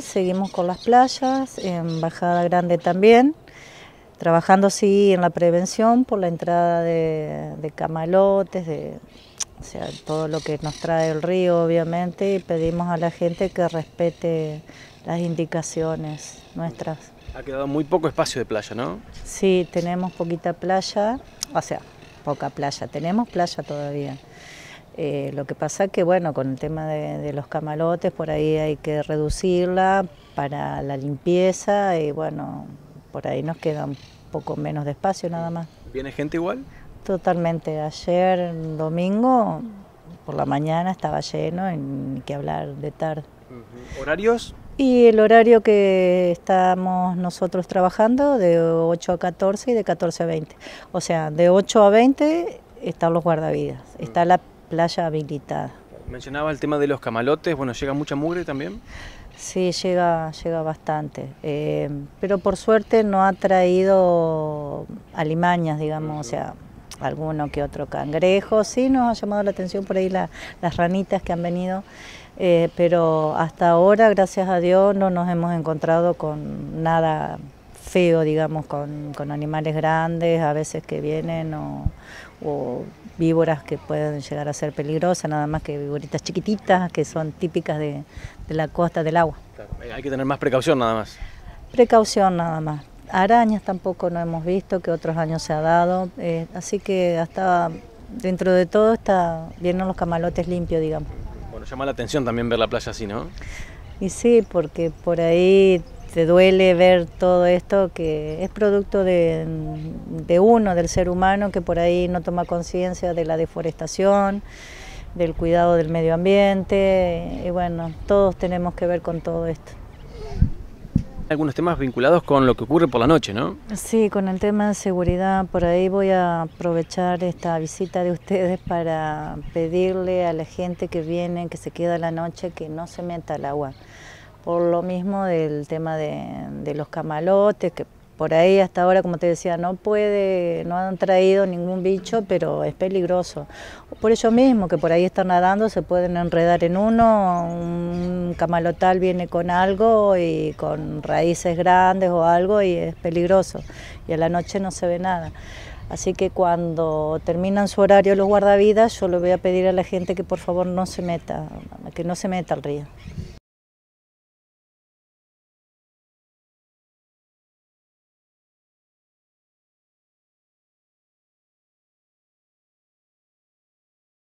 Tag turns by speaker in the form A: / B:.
A: seguimos con las playas, en Bajada Grande también, trabajando sí en la prevención por la entrada de camalotes, o sea, todo lo que nos trae el río obviamente, y pedimos a la gente que respete las indicaciones nuestras.
B: Ha quedado muy poco espacio de playa, ¿no?
A: Sí, tenemos poquita playa, o sea, poca playa, tenemos playa todavía. Lo que pasa que bueno, con el tema de los camalotes, por ahí hay que reducirla para la limpieza y bueno, por ahí nos queda un poco menos de espacio nada más.
B: ¿Viene gente igual?
A: Totalmente, ayer domingo por la mañana estaba lleno y ni que hablar de tarde.
B: ¿Horarios?
A: Y el horario que estamos nosotros trabajando de 8 a 14 y de 14 a 20. O sea, de 8 a 20 están los guardavidas, está la playa habilitada.
B: Mencionaba el tema de los camalotes, bueno, ¿llega mucha mugre también?
A: Sí, llega bastante, pero por suerte no ha traído alimañas, digamos, o sea, alguno que otro cangrejo, sí nos ha llamado la atención por ahí las ranitas que han venido, pero hasta ahora, gracias a Dios, no nos hemos encontrado con nada feo, digamos, con animales grandes, a veces que vienen, o víboras que pueden llegar a ser peligrosas, nada más que víboritas chiquititas que son típicas de la costa del agua.
B: Claro, hay que tener más precaución nada más.
A: Precaución nada más. Arañas tampoco no hemos visto, que otros años se ha dado, así que hasta dentro de todo vienen los camalotes limpios, digamos.
B: Bueno, llama la atención también ver la playa así, ¿no?
A: Y sí, porque por ahí te duele ver todo esto que es producto de uno, del ser humano, que por ahí no toma conciencia de la deforestación, del cuidado del medio ambiente, y bueno, todos tenemos que ver con todo esto.
B: Algunos temas vinculados con lo que ocurre por la noche, ¿no?
A: Sí, con el tema de seguridad, por ahí voy a aprovechar esta visita de ustedes para pedirle a la gente que viene, que se queda la noche, que no se meta al agua. Por lo mismo del tema de los camalotes, que por ahí hasta ahora, como te decía, no han traído ningún bicho, pero es peligroso. Por ello mismo, que por ahí están nadando, se pueden enredar en uno, un camalotal viene con algo y con raíces grandes o algo y es peligroso. Y a la noche no se ve nada. Así que cuando terminan su horario los guardavidas, yo le voy a pedir a la gente que por favor no se meta, que no se meta al río.